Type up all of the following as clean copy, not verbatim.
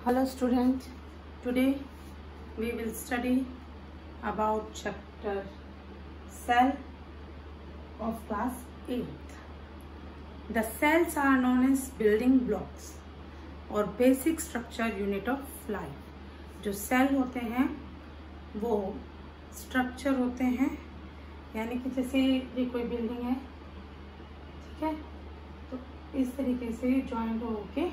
Hello student, today we will study about chapter cell of class 8th. The cells are known as building blocks और basic structure unit of life. जो cell होते हैं वो structure होते हैं, यानी कि जैसे ये कोई बिल्डिंग है, ठीक है, तो इस तरीके से जॉइंट होके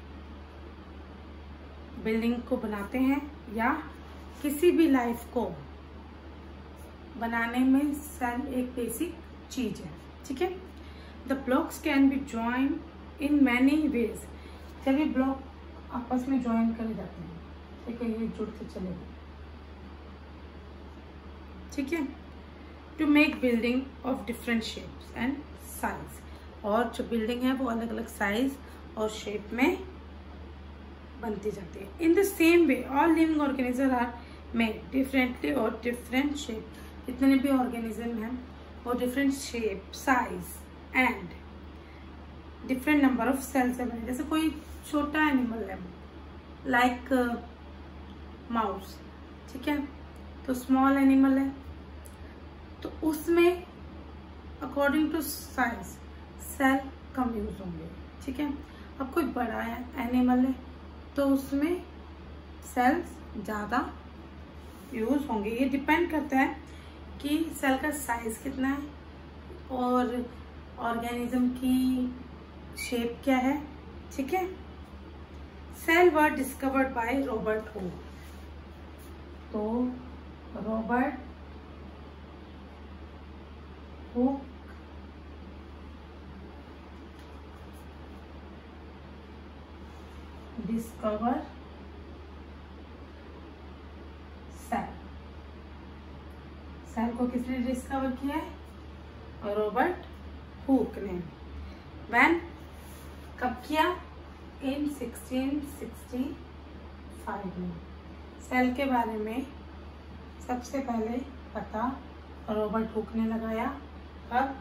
बिल्डिंग को बनाते हैं या किसी भी लाइफ को बनाने में सेल एक बेसिक चीज है, ठीक है। The blocks can be join in many ways. जब ये ब्लॉक आपस में ज्वाइन करे जाते हैं, ठीक है, ये जुड़ते चले गए, ठीक है, to make building of different shapes and size. और जो बिल्डिंग है वो अलग अलग साइज और शेप में बनती जाती है। In the same way all living organism are made differently और डिफरेंट शेप। जितने भी ऑर्गेनिज्म हैं वो different shape, size and different number of cells से बने। जैसे कोई छोटा एनिमल है लाइक माउस, ठीक है, तो स्मॉल एनिमल है, तो उसमें अकॉर्डिंग टू साइज सेल कम यूज होंगे, ठीक है। अब कोई बड़ा एनिमल है तो उसमें सेल्स ज़्यादा यूज होंगे। ये डिपेंड करता है कि सेल का साइज कितना है और ऑर्गेनिज्म की शेप क्या है, ठीक है। Cell were discovered by Robert Hooke. तो Robert Hooke discover cell. Cell को किसने डिस्कवर किया है? रॉबर्ट हुक ने। व्हेन, कब किया? इन 1665 में। सेल के बारे में सबसे पहले पता रॉबर्ट हुक ने लगाया। कब?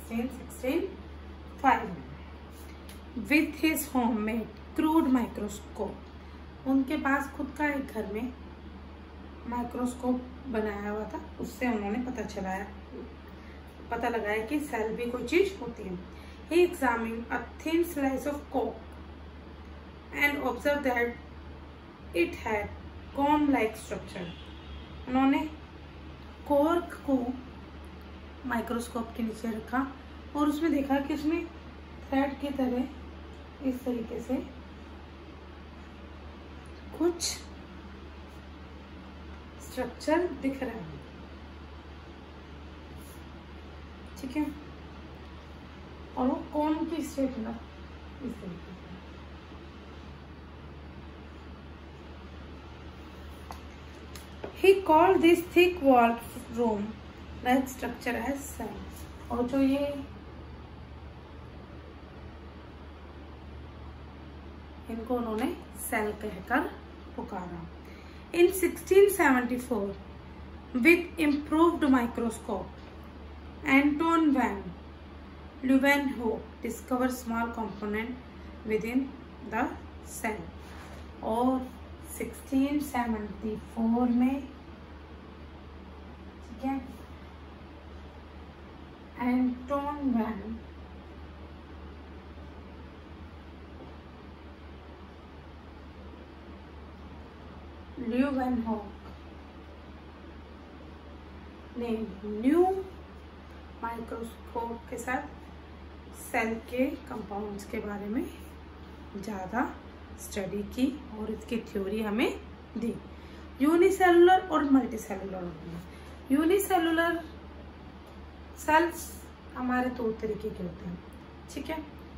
1665 में। With his homemade crude microscope. उनके पास खुद का एक घर में माइक्रोस्कोप बनाया हुआ था, उससे उन्होंने पता लगाया कि सेल भी कोई चीज होती है। He examined a thin slice of cork and observed that it had comb-like structure. उन्होंने कॉर्क को माइक्रोस्कोप के नीचे रखा और उसमें देखा कि उसमें थ्रेड की तरह इस तरीके से कुछ स्ट्रक्चर दिख रहा है, ठीक है, और वो कौन की शेप में इस तरीके से। He called this thick walled room like structure as cell. और जो ये इनको उन्होंने सेल कहकर पुकारा। इन 1674 with improved microscope Anton van Leeuwenhoek discovered small component within the cell। और 1674 में, ठीक है, एंटोन वैन ल्यूवेनहोक ने न्यू माइक्रोस्कोप के साथ सेल के कंपाउंड्स के बारे में ज़्यादा स्टडी की और इसकी थ्योरी हमें दी। यूनिसेलुलर और मल्टीसेलुलर। यूनिसेलुलर सेल्स हमारे दो तरीके के होते हैं, ठीक है,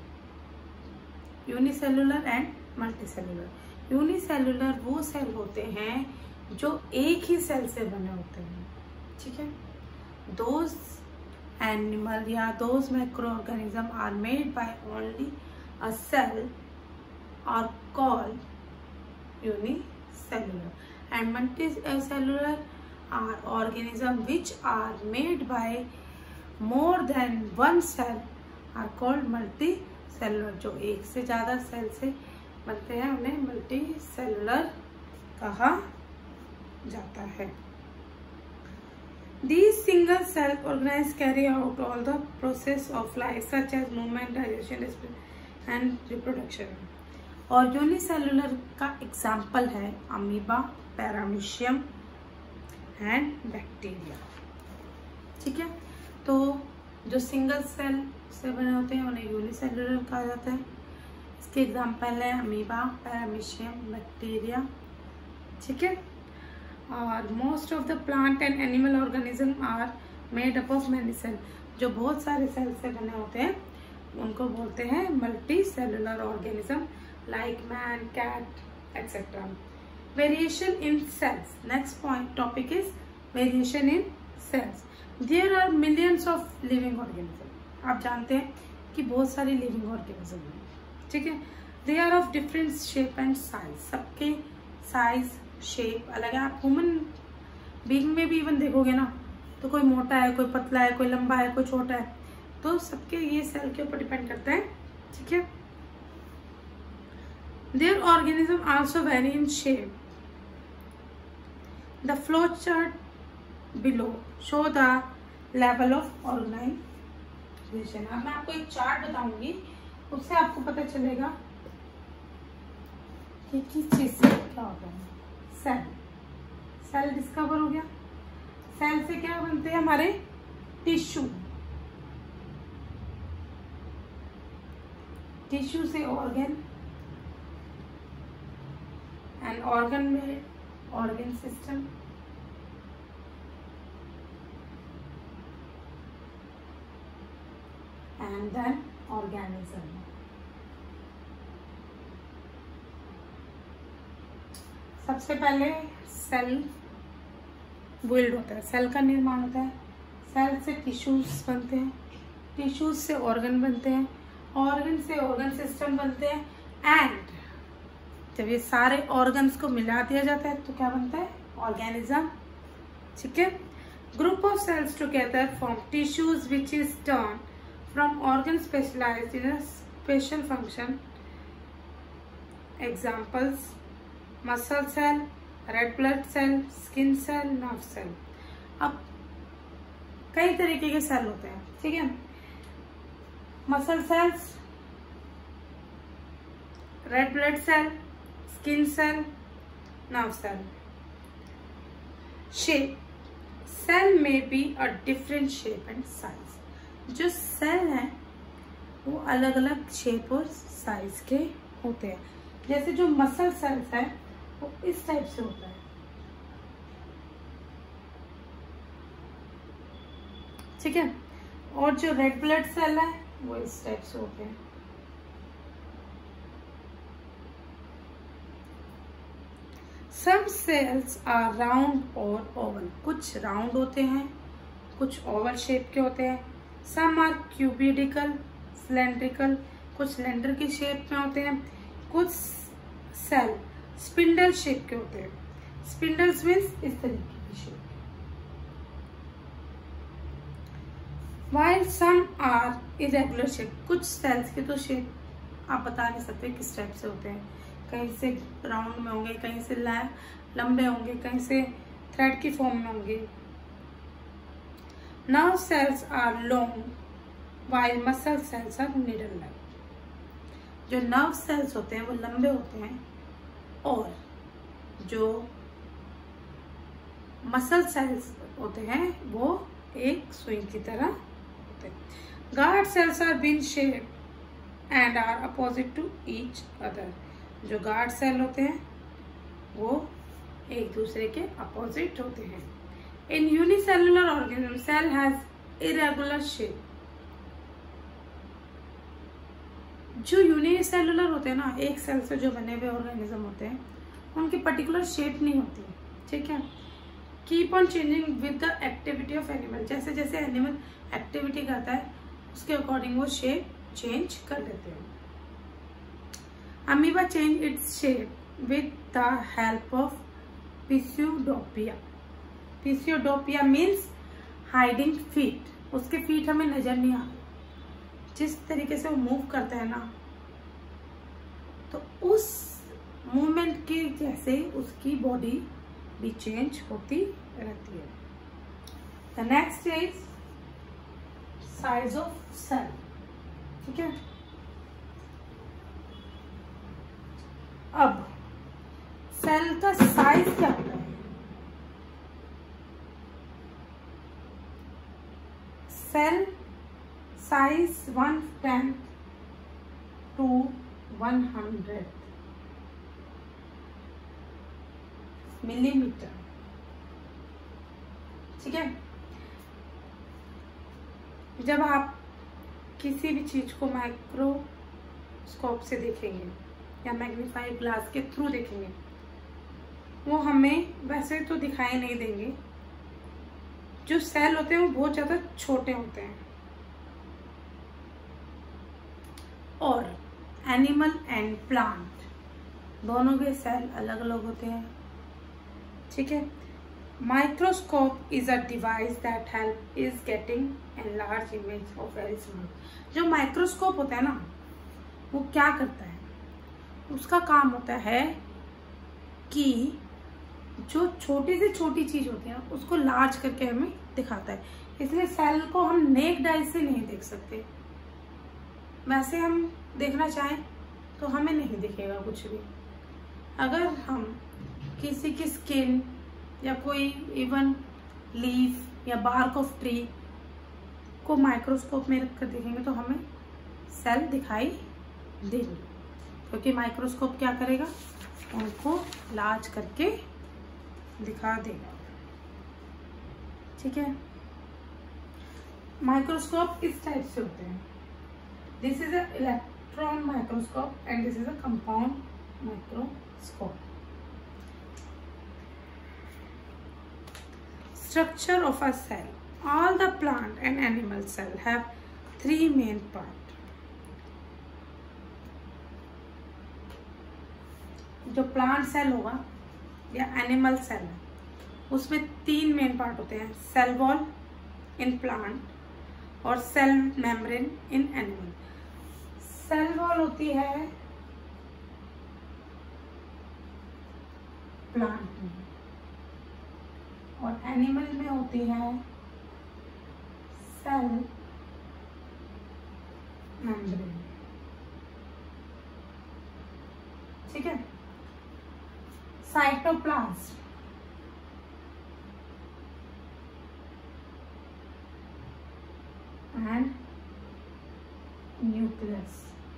यूनिसेलुलर एंड मल्टीसेलुलर। यूनिसेलुलर वो सेल होते हैं जो एक ही सेल से बने होते हैं, ठीक है। दोज एनिमल या those microorganism are made by only a cell are called unicellular and multicellular are organism which are made by more than one cell are called multicellular. जो एक से ज्यादा सेल से बनते हैं उन्हें मल्टी सेलुलर कहा जाता है। These single cell organisms carry out all the process of life such as movement, digestion, and reproduction. और यूनिसेलुलर का एग्जाम्पल है अमीबा, पैरामीशियम एंड बैक्टीरिया। ठीक है, तो जो सिंगल सेल से बने होते हैं उन्हें यूनिसेलुलर कहा जाता है। इसके एग्जाम्पल है अमीबा, पैरामीशियम, बैक्टीरिया। ठीक है, और most of the plant and animal organism are made up of many cell. जो बहुत सारे सेल से बने होते हैं उनको बोलते हैं multicellular organism, like man, cat etcetera. Variation in cells, next point topic is variation in cells. There are millions of living organism. आप जानते हैं कि बहुत सारी लिविंग ऑर्गेनिज्म हैं। ठीक है, they are of different shape and size. सबके साइज शेप अलग है। आप ह्यूमन बीइंग में भी इवन देखोगे ना, तो कोई मोटा है, कोई पतला है, कोई लंबा है, कोई छोटा है, तो सबके ये सेल के ऊपर डिपेंड करता है। ठीक है, their organism also vary in shape. The flow chart below show the level of organisation. अब मैं आपको एक चार्ट बताऊंगी, उससे आपको पता चलेगा कि किस चीज से क्या होता है। सेल डिस्कवर हो गया। सेल से क्या बनते हैं हमारे टिश्यू, टिश्यू से ऑर्गन, एंड ऑर्गन में organ system, and then organism. सबसे पहले सेल बिल्ड होता है, सेल का निर्माण होता है। सेल से टिश्यूज बनते हैं, टिश्यूज से ऑर्गन बनते हैं, ऑर्गन से ऑर्गन सिस्टम बनते हैं, एंड जब ये सारे ऑर्गन्स को मिला दिया जाता है तो क्या बनता है? ऑर्गेनिज्म। ठीक है, group of cells together form tissues which is turn from organ specialised in a special function. Examples muscle cell, red blood cell, skin cell, nerve cell. अब कई तरीके के सेल होते हैं। ठीक है, muscle cells, red blood cell, skin cell, nerve cell. Shape, cell में be a different shape and size. जो सेल है वो अलग अलग शेप और साइज के होते हैं। जैसे जो मसल सेल्स है वो इस टाइप से होता है। ठीक है, और जो रेड ब्लड सेल है वो इस टाइप से होते हैं। Some cells are round और oval। कुछ राउंड होते हैं, कुछ ओवल शेप के होते हैं। Some are cubical, cylindrical, कुछ सिलेंडर की शेप में होते हैं। कुछ सेल स्पिंडल शेप के होते हैं। स्पिंडल्स मीन्स इस तरीके की shape. While some are irregular shape, कुछ सेल्स की तो शेप आप बता नहीं सकते किस टाइप से होते हैं। कहीं से राउंड में होंगे, कहीं से लंबे होंगे, कहीं से थ्रेड की फॉर्म में होंगे। Nerve cells are long while muscle cells are needle like. जो नर्व सेल्स होते हैं वो लंबे होते हैं और जो मसल सेल्स होते हैं वो एक सुई की तरह होते हैं। Guard cells are bean shape and are opposite to each other. जो गार्ड सेल होते हैं वो एक दूसरे के अपोजिट होते हैं। In unicellular organism cell has irregular shape. जो यूनिसेलुलर होते हैं ना, एक सेल से जो बने हुए ऑर्गेनिज्म होते हैं, उनकी पर्टिकुलर शेप नहीं होती। ठीक है, keep on changing with the activity of animal. जैसे जैसे एनिमल एक्टिविटी करता है उसके अकॉर्डिंग वो शेप चेंज कर लेते हैं। Amoeba change its shape with the help of pseudopodia. Pseudopodia means hiding feet. उसके फीट हमें नजर नहीं आते। जिस तरीके से वो मूव करता है ना, तो उस मूवमेंट के जैसे उसकी बॉडी भी चेंज होती रहती है। The next is size of cell. ठीक है, अब सेल का साइज क्या होता है? Cell size 1/10 to 100 millimetre. ठीक है, जब आप किसी भी चीज को माइक्रोस्कोप से देखेंगे या मैग्नीफाइंग ग्लास के थ्रू देखेंगे, वो हमें वैसे तो दिखाई नहीं देंगे। जो सेल होते हैं वो बहुत ज्यादा छोटे होते हैं। और एनिमल एंड प्लांट दोनों के सेल अलग अलग होते हैं। ठीक है, microscope is a device that help is getting an large image of very small. जो माइक्रोस्कोप होता है ना, वो क्या करता है? उसका काम होता है कि जो छोटी से छोटी चीज होती है उसको लार्ज करके हमें दिखाता है। इसलिए सेल को हम नेक्ड आई से नहीं देख सकते। वैसे हम देखना चाहें तो हमें नहीं दिखेगा कुछ भी। अगर हम किसी की स्किन या कोई इवन लीफ या बार्क ऑफ ट्री को माइक्रोस्कोप में रखकर देखेंगे तो हमें सेल दिखाई देंगे, क्योंकि माइक्रोस्कोप क्या करेगा? उनको लार्ज करके दिखा देगा। ठीक है, माइक्रोस्कोप इस टाइप से होते हैं। This is a electron microscope and this is a compound microscope. Structure of a cell. All the plant and animal cell have 3 main part. जो प्लांट सेल होगा या एनिमल सेल है, उसमें 3 मेन पार्ट होते हैं। सेल वॉल इन प्लांट और cell membrane in animal. Cell wall होती है प्लांट में और एनिमल में होती है सेल मेम्ब्रेन। ठीक है, cytoplasm and nucleus.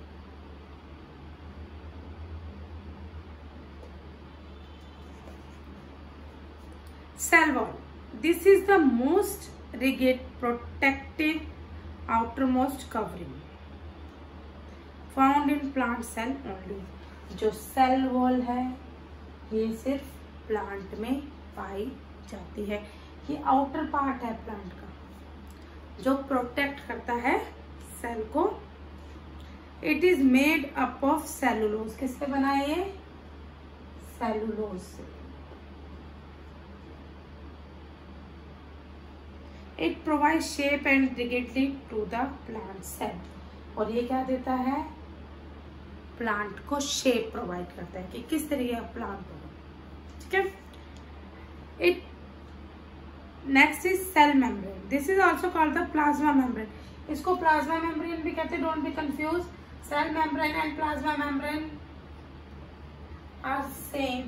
Cell wall. This is the most rigid protective outermost covering found in plant cell only. जो सेल वॉल है ये सिर्फ प्लांट में पाई जाती है। ये आउटर पार्ट है प्लांट का जो प्रोटेक्ट करता है सेल को। It is made up of cellulose. किससे बना है ये? सेलुलोज से। It provides shape and rigidity to the plant cell. और ये क्या देता है? प्लांट को शेप प्रोवाइड करता है कि किस तरीके का प्लांट होगा। ठीक है, it next is cell membrane. This is also called the plasma membrane. इसको प्लाज्मा मेम्ब्रेन भी कहते हैं। Don't be confuse. Cell membrane and plasma membrane are same.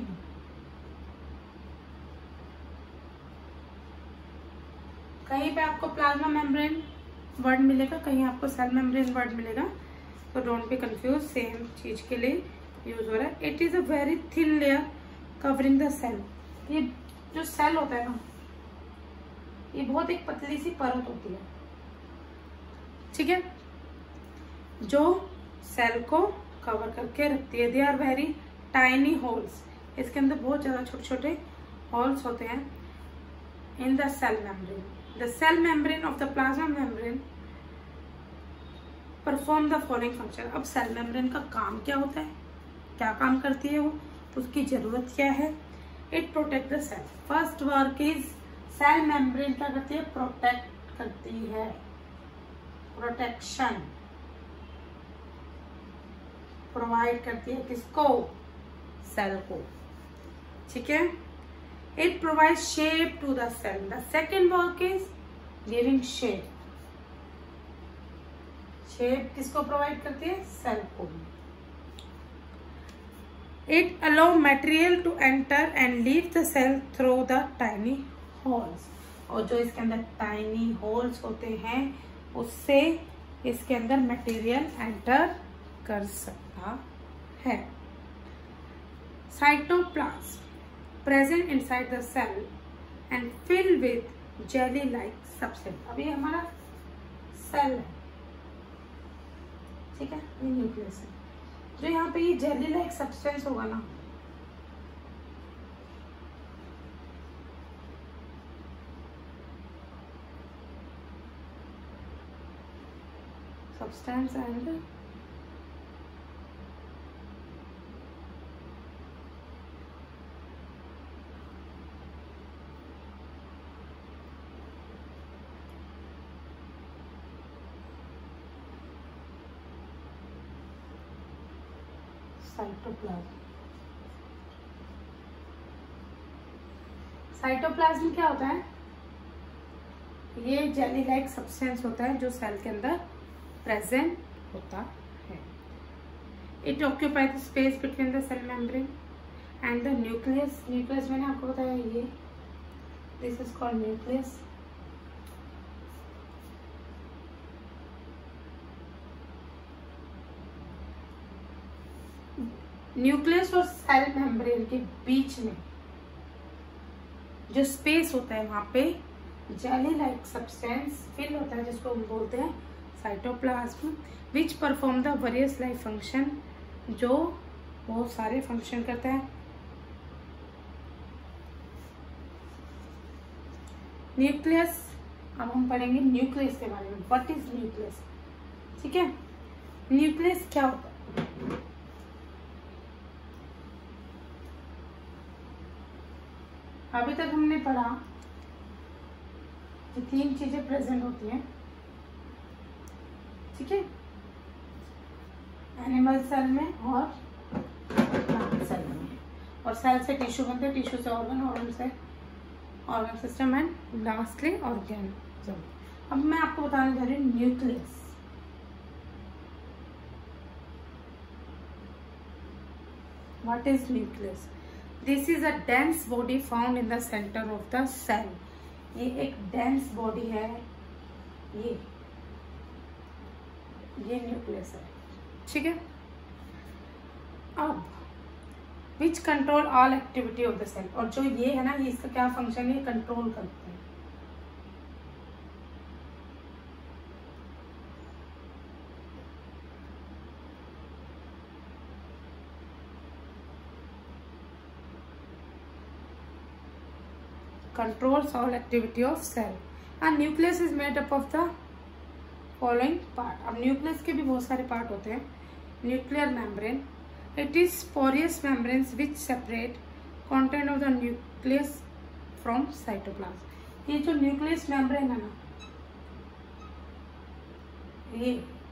कहीं पे आपको प्लाज्मा मेम्ब्रेन वर्ड मिलेगा, कहीं आपको सेल मेम्ब्रेन वर्ड मिलेगा, तो डोंट बी कंफ्यूज। सेम चीज के लिए यूज हो रहा है। It is a very thin layer covering the cell. ये जो सेल होता है ना, ये बहुत एक पतली सी परत होती है। ठीक है, जो सेल को कवर करके रखती है। They are very tiny holes. इसके अंदर बहुत ज्यादा छोटे छोटे होल्स होते हैं in the cell membrane. The cell membrane of the plasma membrane perform the following function. अब सेल मेम्ब्रेन का काम क्या होता है? क्या काम करती है वो? उसकी जरूरत क्या है? It protect the cell. First work is cell membrane क्या करती है? प्रोटेक्ट करती है। प्रोटेक्शन। प्रोवाइड करती है किसको? सेल को। ठीक है, it provide shape to the cell. The second work is giving shape. Shape किसको प्रोवाइड करती है? सेल को। It allow material to enter and leave the cell through the tiny holes. और जो इसके अंदर टाइनी होल्स होते हैं उससे इसके अंदर मटेरियल एंटर कर सकता है। Cytoplasm present inside the cell and filled with jelly like substance. अब ये हमारा सेल है, ठीक है, ये न्यूक्लियस है। जो यहाँ पे ये जेली लाइक सब्सटेंस होगा ना, सब्सटेंस एंड साइटोप्लाज्म। साइटोप्लाज्म क्या होता है? ये जेली लाइक सब्सटेंस होता है जो सेल के अंदर प्रेजेंट होता है। It occupy the space between the cell membrane and the nucleus. Nucleus मैंने आपको बताया ये, this is called nucleus. Nucleus और सेल मेम्ब्रेन के बीच में जो स्पेस होता है वहां पे जेली लाइक सब्सटेंस फिल होता है जिसको हम बोलते हैं cytoplasm, which perform the various life function, जो बहुत सारे फंक्शन करता है। न्यूक्लियस, अब हम पढ़ेंगे न्यूक्लियस के बारे में। What is nucleus? ठीक है, न्यूक्लियस क्या होता है? अभी तक हमने पढ़ा कि 3 चीजें प्रेजेंट होती हैं, ठीक है, एनिमल सेल में और प्लांट सेल में। और सेल से टिश्यू बनते हैं, टिश्यू से ऑर्गन, ऑर्गन से organ system and lastly organism. अब मैं आपको बताने जा रही हूँ nucleus. What is nucleus? This is a dense body found in the centre of the cell. ये एक डेंस बॉडी है, ये न्यूक्लियस है, ठीक है। अब which control all activity of the cell. और जो ये है ना, ये इसका क्या फंक्शन है? कंट्रोल करते हैं। Controls all activity of cell. And nucleus is made up of the following part. अब न्यूक्लियस के भी बहुत सारे पार्ट होते हैं। Nuclear membrane, it is porous membranes which separate content of the nucleus from cytoplasm. ये जो न्यूक्लियस मेम्ब्रेन है ना, ये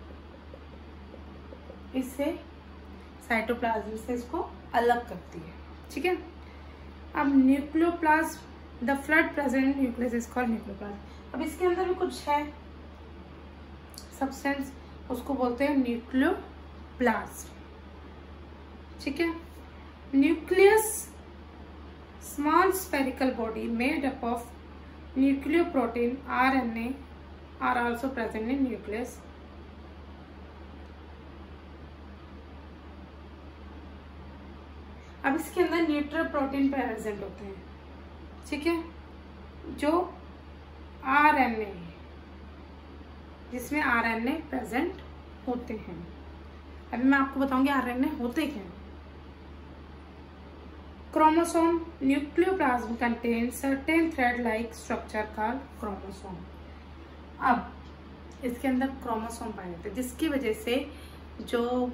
इससे साइटोप्लाज्म से इसको अलग करती है, ठीक है। अब nucleoplasm, the fluid present nucleus is called nucleoplasm. अब इसके अंदर भी कुछ है सब्सटेंस, उसको बोलते हैं न्यूक्लियोप्लाज्म, ठीक है। Nucleus, small spherical body made up of nucleoprotein RNA are also present in nucleus. अब इसके अंदर न्यूट्रल प्रोटीन प्रेजेंट होते हैं, ठीक है, जो RNA, जिसमें RNA प्रेजेंट होते हैं। अभी मैं आपको बताऊंगी RNA होते क्या। Chromosome, nucleoplasm contain certain thread like structure called chromosome. अब इसके अंदर क्रोमोसोम पाए जाते हैं, जिसकी वजह से जो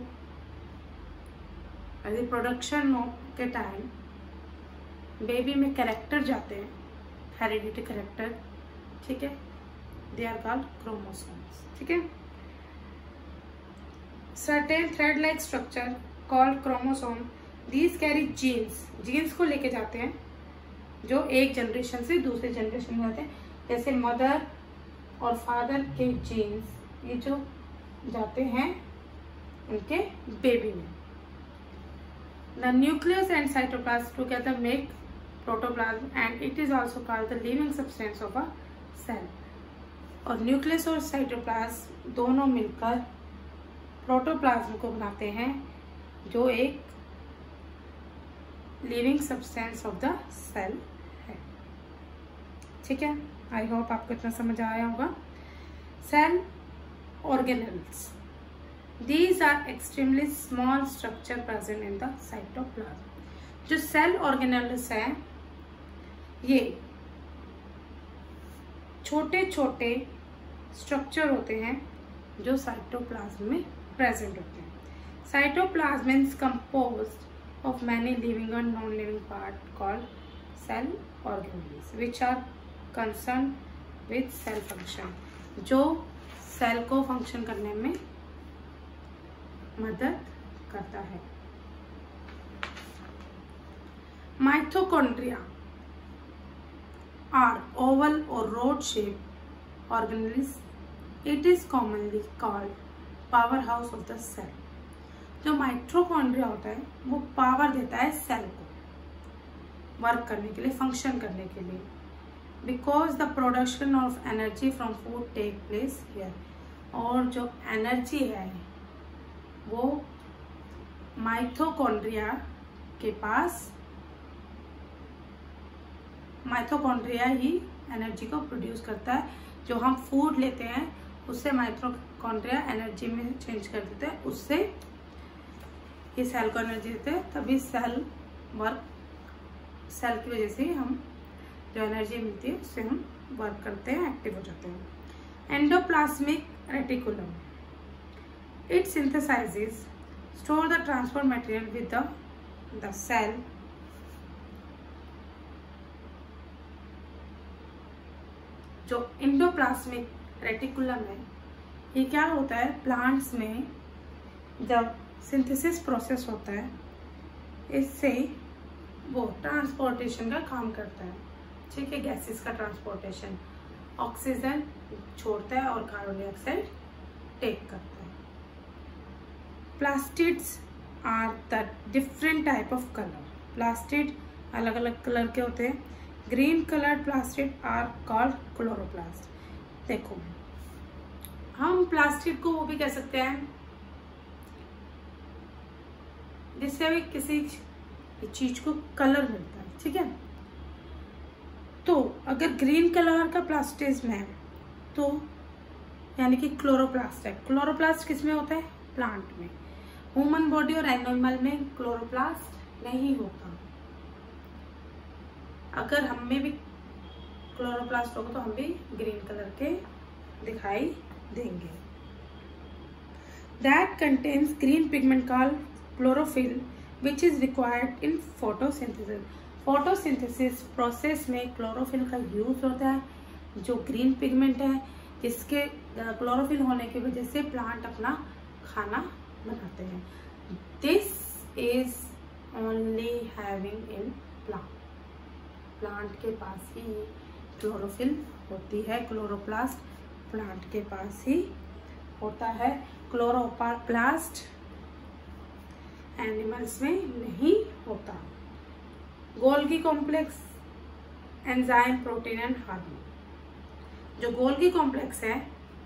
रिप्रोडक्शन के टाइम बेबी में कैरेक्टर जाते हैं, हेरिडिटी कैरेक्टर, ठीक है, दे आर कॉल्ड क्रोमोसोम्स, ठीक है। Certain thread like structure called chromosome, these carry genes, genes को लेके जाते हैं जो एक जनरेशन से दूसरे जनरेशन में जाते हैं, जैसे मदर और फादर के जीन्स ये जो जाते हैं उनके बेबी में। The nucleus and cytoplasm together make protoplasm and it is also called the living substance of a cell. और न्यूक्लियस और साइटोप्लाज्म दोनों मिलकर प्रोटोप्लाज्म को बनाते हैं जो एक living substance of the cell है। ठीक है, आई होप आपको इतना समझ आया होगा। Cell organelles, these are extremely small structure present in the cytoplasm. जो सेल ऑर्गेनेल्स है ये छोटे छोटे स्ट्रक्चर होते हैं जो साइटोप्लाज्म में प्रेजेंट होते हैं। Cytoplasm is composed of many living और non living part called cell organelles which are concern with cell function, जो सेल को फंक्शन करने में मदद करता है। Mitochondria are oval or rod shaped organelles. It is commonly called powerhouse of the cell. जो mitochondria होता है वो पावर देता है सेल को वर्क करने के लिए, फंक्शन करने के लिए, because the production of energy from food take place here. और जो एनर्जी है वो माइटोकॉन्ड्रिया के पास, माइटोकॉन्ड्रिया ही एनर्जी को प्रोड्यूस करता है। जो हम फूड लेते हैं उससे माइटोकॉन्ड्रिया एनर्जी में चेंज कर देते हैं, उससे ये सेल को एनर्जी देते हैं, तभी सेल वर्क, सेल की वजह से हम जो एनर्जी मिलती है उससे हम वर्क करते हैं, एक्टिव हो जाते हैं। Endoplasmic reticulum, it synthesizes store the transport material with the cell. जो एंडोप्लाज्मिक रेटिकुलम है ये क्या होता है, प्लांट्स में जब सिंथेसिस प्रोसेस होता है इससे वो ट्रांसपोर्टेशन का काम करता है। ठीक है, गैसेस का ट्रांसपोर्टेशन, ऑक्सीजन छोड़ता है और कार्बन डाइऑक्साइड टेक करता है। Plastids are the different type of colour, plastid अलग अलग कलर के होते हैं। Green coloured plastid are called chloroplast. देखो हम प्लास्टिड को वो भी कह सकते हैं जिससे भी किसी चीज को कलर मिलता है। ठीक है, तो अगर ग्रीन कलर का प्लास्टिज्म है तो यानी कि क्लोरोप्लास्ट है। क्लोरोप्लास्ट किस में होता है, प्लांट में। ह्यूमन बॉडी और एनिमल में क्लोरोप्लास्ट नहीं होता। अगर हम में भी क्लोरोप्लास्ट होगा तो हम भी ग्रीन कलर के दिखाई देंगे। That contains green pigment called chlorophyll which is required in photosynthesis. Photosynthesis process में क्लोरोफिल का यूज होता है, जो ग्रीन पिगमेंट है जिसके क्लोरोफिल होने की वजह से प्लांट अपना खाना बनाते हैं। This is only having in plant, plant के पास ही क्लोरोफिल होती है। क्लोरोप्लास्ट प्लांट के पास ही होता है, क्लोरोप्लास्ट एनिमल्स में नहीं होता। Golgi complex, enzyme, protein and hormone. जो गोल्गी कॉम्प्लेक्स है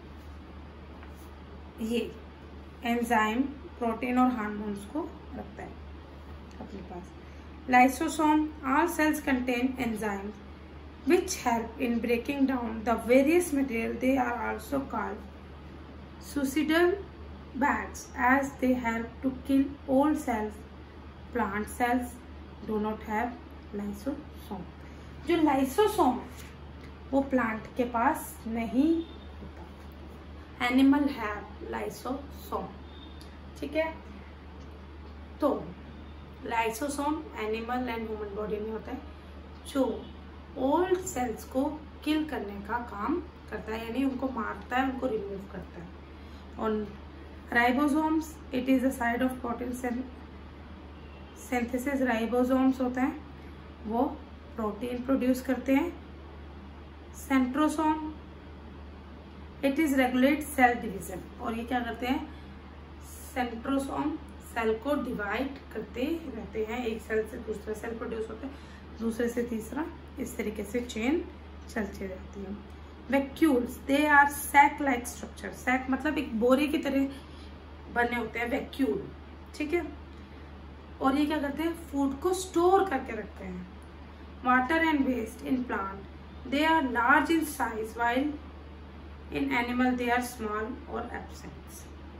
ये एंजाइम, प्रोटीन और हार्मोन्स को रखता है अपने पास। Lysosome, all cells contain enzymes which help in breaking down the various material. They are also called suicidal bags as they help to kill old cells. Plant cells do not have lysosome. जो lysosome है वो plant के पास नहीं होता। Animal have lysosome. ठीक है, तो lysosome animal and human body में होता है जो ओल्ड सेल्स को किल करने का काम करता है, यानी उनको मारता है, उनको रिमूव करता है। और ribosomes, it is a side of protein synthesis. Ribosomes होते हैं वो प्रोटीन प्रोड्यूस करते हैं। Centrosome, it is regulate cell division, और ये क्या करते हैं, सेंट्रोसोम सेल को डिवाइड करते रहते हैं, एक सेल से दूसरा सेल प्रोड्यूस होता है, दूसरे से तीसरा, इस तरीके से चेन चलती रहती है। Vacuoles, they are sac like structure. Sac मतलब एक बोरे की तरह बने होते हैं वैक्यूल, ठीक है। और ये क्या करते हैं, फूड को स्टोर करके रखते हैं। Water and waste in plant, they are large in size while in animal they are small और एब्सेंट।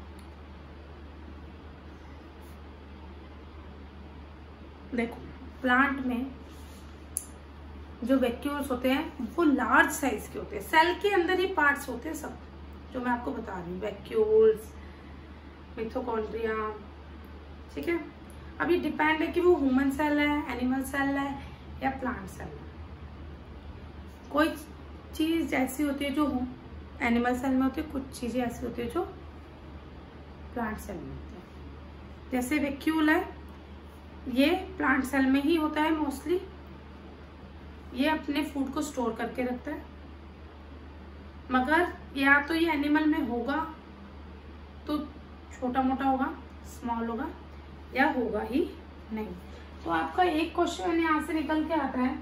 देखो प्लांट में जो वैक्यूल्स होते हैं वो लार्ज साइज के होते हैं, सेल के अंदर ही पार्ट्स होते हैं सब, जो मैं आपको बता रही हूँ, वैक्यूल्स, मिटोकॉन्ड्रिया, ठीक है। अब ये डिपेंड है कि वो ह्यूमन सेल है, एनिमल सेल है या प्लांट सेल है। कोई चीज ऐसी होती है जो एनिमल सेल में होती है, कुछ चीजें ऐसी होती है जो प्लांट सेल में होती है। जैसे वैक्यूल है, ये प्लांट सेल में ही होता है मोस्टली, ये अपने फूड को स्टोर करके रखता है, मगर या तो ये एनिमल में होगा तो छोटा मोटा होगा, स्मॉल होगा, या होगा ही नहीं। तो आपका एक क्वेश्चन यहाँ से निकल के आता है,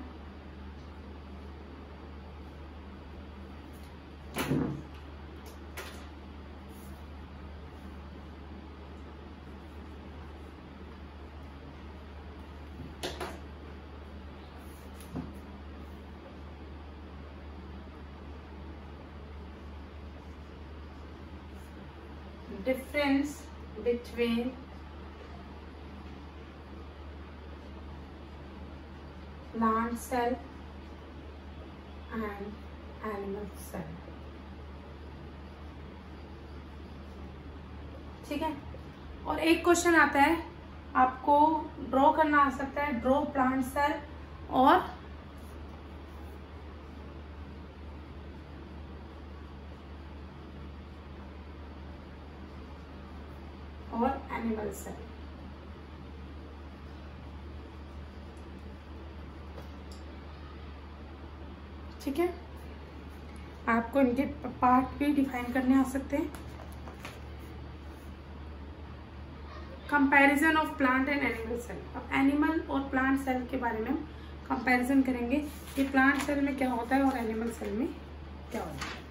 difference between plant cell and animal cell, ठीक है। और एक क्वेश्चन आता है, आपको ड्रॉ करना आ सकता है, ड्रॉ प्लांट सेल और एनिमल सेल। ठीक है, आपको इनके पार्ट भी डिफाइन करने आ सकते हैं। Comparison of plant and animal cell. अब एनिमल और प्लांट सेल के बारे में हम कंपैरिजन करेंगे कि प्लांट सेल में क्या होता है और एनिमल सेल में क्या होता है।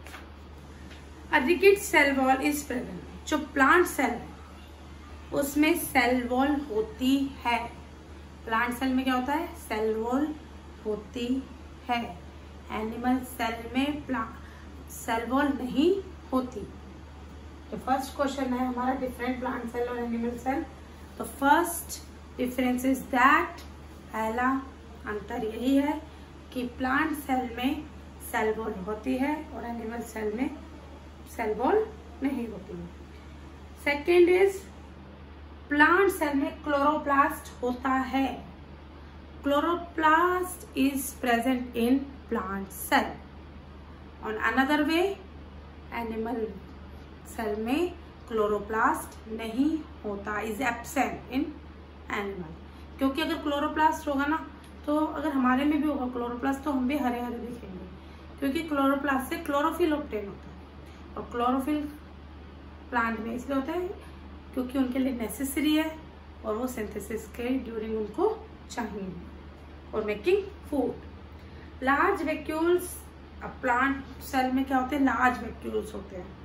A rigid cell wall is present. जो प्लांट सेल है उसमें सेल वॉल होती है। प्लांट सेल में क्या होता है, सेल वॉल होती है। एनिमल सेल में सेल वॉल नहीं होती। तो फर्स्ट क्वेश्चन है हमारा डिफरेंट प्लांट सेल और एनिमल सेल। तो फर्स्ट डिफरेंस इज दैट, पहला अंतर यही है कि प्लांट सेल में सेल वॉल होती है और एनिमल सेल में सेल वॉल नहीं होती है। सेकेंड इज प्लांट सेल में क्लोरोप्लास्ट होता है। Chloroplast is present in plant cell. On another way animal cell में क्लोरोप्लास्ट नहीं होता, इज एब्सेंट इन एनिमल। क्योंकि अगर क्लोरोप्लास्ट होगा ना, तो अगर हमारे में भी होगा क्लोरोप्लास्ट तो हम भी हरे हरे दिखेंगे, क्योंकि क्लोरोप्लास्ट से क्लोरोफिल ऑब्टेन होता है। और क्लोरोफिल प्लांट में इसलिए होता है क्योंकि उनके लिए नेसेसरी है और वो सिंथेसिस के ड्यूरिंग उनको चाहिए और मेकिंग फूड। लार्ज वैक्यूल्स, अब प्लांट सेल में क्या होते हैं, लार्ज वैक्यूल्स होते हैं।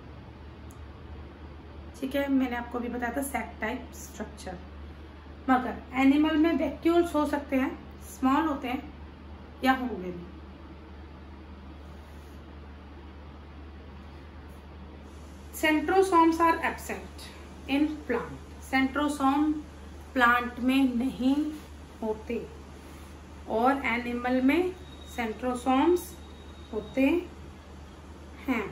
ठीक है, मैंने आपको भी बताया था सैक टाइप स्ट्रक्चर। मगर एनिमल में वैक्यूल्स हो सकते हैं, स्मॉल होते हैं या होंगे भी। Centrosomes are absent in plant. Centrosome plant में नहीं होते और एनिमल में सेंट्रोसोम्स होते हैं।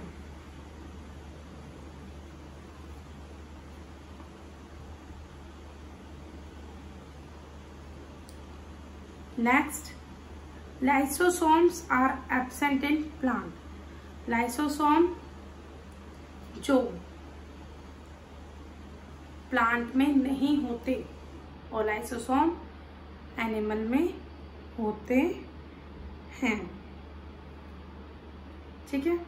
Next, lysosomes are absent in plant. Lysosome जो प्लांट में नहीं होते और लाइसोसोम एनिमल में होते हैं। ठीक है,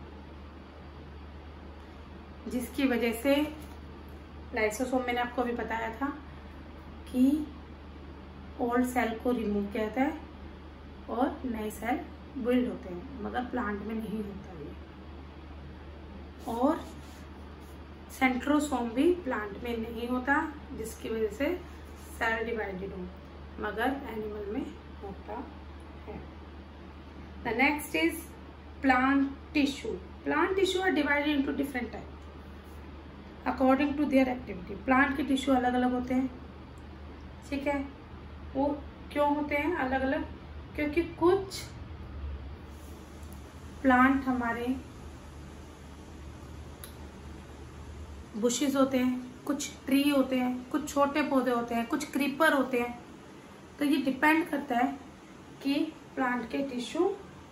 जिसकी वजह से लाइसोसोम मैंने आपको अभी बताया था कि ओल्ड सेल को रिमूव किया जाता है और नए सेल बिल्ड होते हैं, मगर प्लांट में नहीं होता ये। और सेंट्रोसोम भी प्लांट में नहीं होता, जिसकी वजह से सेल डिवाइडेड हो, मगर एनिमल में होता है। The next is plant tissue. Plant tissue are divided into different type according to their activity. Plant के टिश्यू अलग अलग होते हैं। ठीक है, वो क्यों होते हैं अलग अलग? क्योंकि कुछ प्लांट हमारे बुशेस होते हैं, कुछ ट्री होते हैं, कुछ छोटे पौधे होते हैं, कुछ क्रीपर होते हैं। तो ये डिपेंड करता है कि प्लांट के टिश्यू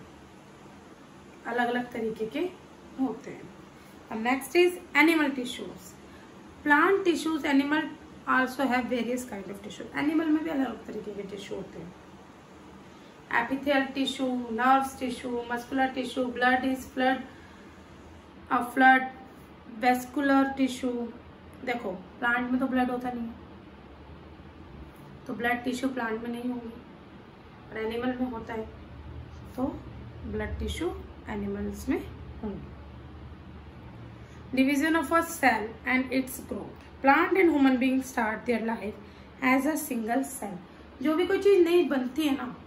अलग अलग तरीके के होते हैं। और next is animal tissues. Plant tissues, animal also have various kind of tissue. Animal में भी अलग अलग तरीके के टिश्यू होते हैं। Epithelial tissue, nerves tissue, muscular tissue, blood is fluid, vascular tissue. देखो प्लांट में तो ब्लड होता नहीं है, तो ब्लड टिश्यू प्लांट में नहीं होंगे, और एनिमल में होता है, तो ब्लड टिश्यू एनिमल्स में होंगे। Division of a cell and its growth. Plant and human being start their life as a single cell. जो भी कोई चीज नई बनती है ना,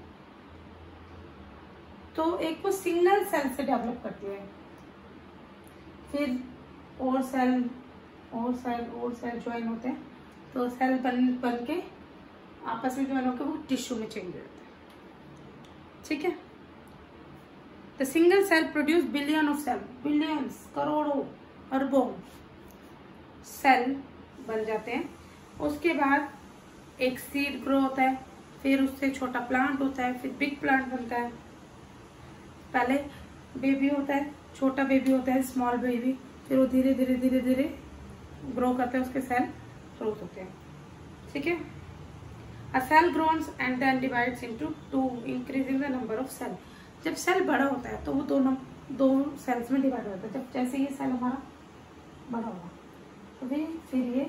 तो एक वो सिंगल सेल से डेवलप करती है, फिर और सेल ज्वाइन होते हैं, तो सेल बन के आपस में ज्वाइन होकर वो टिश्यू में चेंज हो जाता है। ठीक है, the single cell produce billion of cell, billions, करोड़ों, अरबों सेल बन जाते हैं। उसके बाद एक सीड ग्रो होता है, फिर उससे छोटा प्लांट होता है, फिर बिग प्लांट बनता है। पहले बेबी होता है, छोटा बेबी होता है, स्मॉल बेबी, फिर वो धीरे धीरे धीरे धीरे ग्रो करते हैं, उसके सेल ग्रोथ होते हैं। ठीक है, a cell grows and then divides into two, increasing the number of cell. जब सेल बड़ा होता है तो वो दो सेल्स में डिवाइड होता है। जब जैसे ये सेल हमारा बड़ा होगा तो फिर ये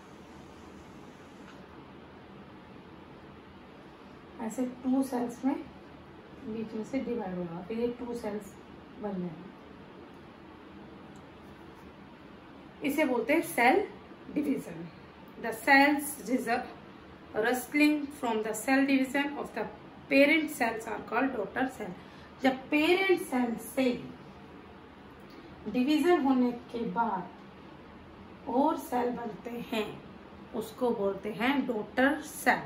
ऐसे टू सेल्स में बीच में से डिवाइड होगा, फिर ये टू सेल्स बन जाएंगे। इसे बोलते हैं cell division. The cells rustling from the cell division of the parent cells are called daughter cell। जब पेरेंट सेल से डिवीजन होने के बाद और सेल बनते हैं, उसको बोलते हैं daughter cell.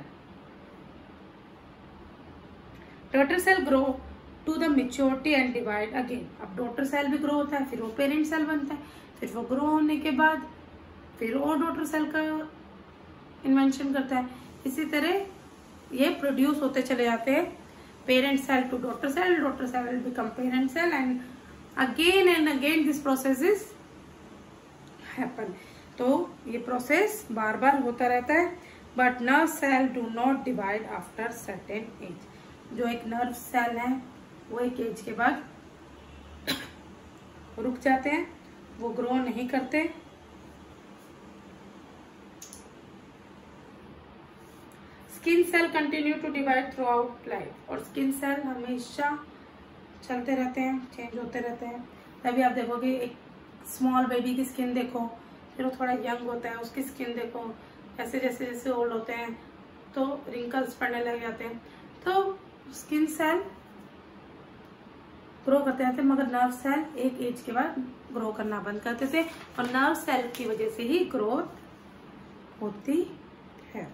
Daughter cell grow to the maturity and divide again. अब डॉटर सेल भी ग्रो होता है, फिर वो पेरेंट सेल बनता है, फिर वो ग्रो होने के बाद फिर और डॉटर सेल का इन्वेंशन करता है। इसी तरह ये प्रोड्यूस होते चले जाते हैं, parent cell to daughter cell will become parent cell, and again this process is happen. तो ये प्रोसेस बार बार होता रहता है। But nerve cell do not divide after certain age. जो एक नर्व सेल है वो एक एज के बाद रुक जाते हैं, वो ग्रो नहीं करते। Skin cell continue to divide throughout life. और स्किन सेल हमेशा चलते रहते हैं, चेंज होते रहते हैं। तभी आप देखोगे एक स्मॉल बेबी की स्किन देखो, फिर वो थोड़ा यंग होता है, उसकी स्किन देखो, जैसे जैसे जैसे ओल्ड होते हैं तो रिंकल्स पड़ने लग जाते हैं। तो स्किन सेल ग्रो करते रहते हैं, मगर नर्व सेल एक एज के बाद ग्रो करना बंद करते थे, और नर्व सेल की वजह से ही ग्रोथ होती है।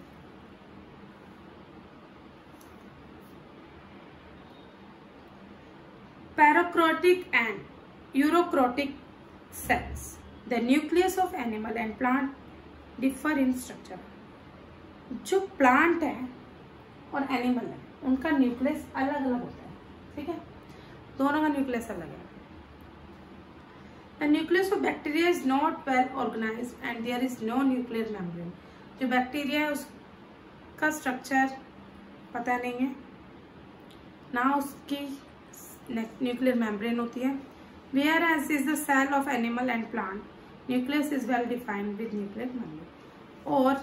Paracrotic and eukaryotic cells. The nucleus of animal and plant differ in structure. जो प्लांट है और एनिमल है उनका न्यूक्लियस अलग अलग होता है। ठीक है, दोनों का न्यूक्लियस अलग है। The nucleus of bacteria is not well organized and there is no nuclear membrane. जो बैक्टीरिया है उसका स्ट्रक्चर पता नहीं है, ना उसकी न्यूक्लियर मेम्ब्रेन होती है। Whereas is the cell of animal and plant, nucleus is well defined with nuclear membrane. और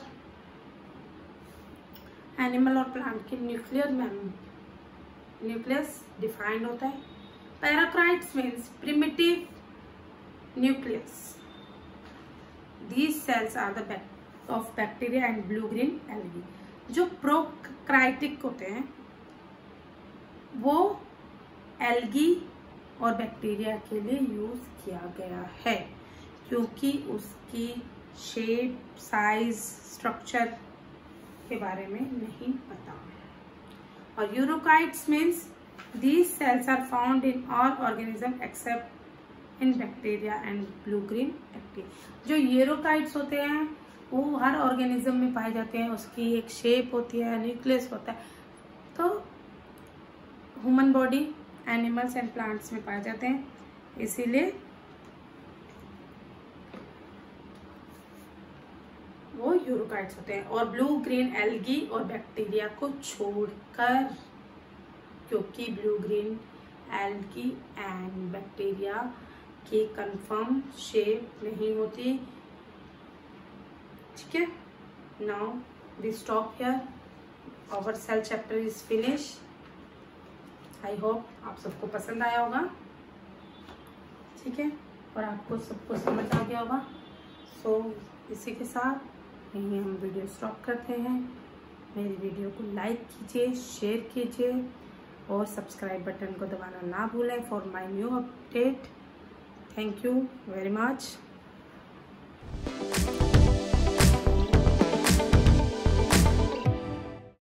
एनिमल और प्लांट की न्यूक्लियस डिफाइंड होता है। Prokaryotes means primitive nucleus. These cells are the of bacteria and blue green algae. जो prokaryotic होते हैं वो algae और बैक्टीरिया के लिए यूज किया गया है, क्योंकि उसकी शेप, साइज, स्ट्रक्चर के बारे में नहीं पता। और eukaryotes means these cells are found in all organism except in bacteria and blue green algae. जो यूरोकाइट्स होते हैं वो हर ऑर्गेनिज्म में पाए जाते हैं, उसकी एक शेप होती है, न्यूक्लियस होता है। तो human body, animals and plants में पाए जाते हैं, इसीलिए वो यूरोकाइट्स होते हैं। और ब्लू ग्रीन एल्गी और बैक्टीरिया को छोड़कर, क्योंकि blue green algae and bacteria की कंफर्म शेप नहीं होती। ठीक है, now we stop here, our cell chapter is finish. I hope आप सबको पसंद आया होगा, ठीक है, और आपको सबको समझ आ गया होगा। सो इसी के साथ यहीं हम वीडियो स्टॉप करते हैं। मेरी वीडियो को लाइक कीजिए, शेयर कीजिए और सब्सक्राइब बटन को दबाना ना भूलें for my new update. Thank you very much.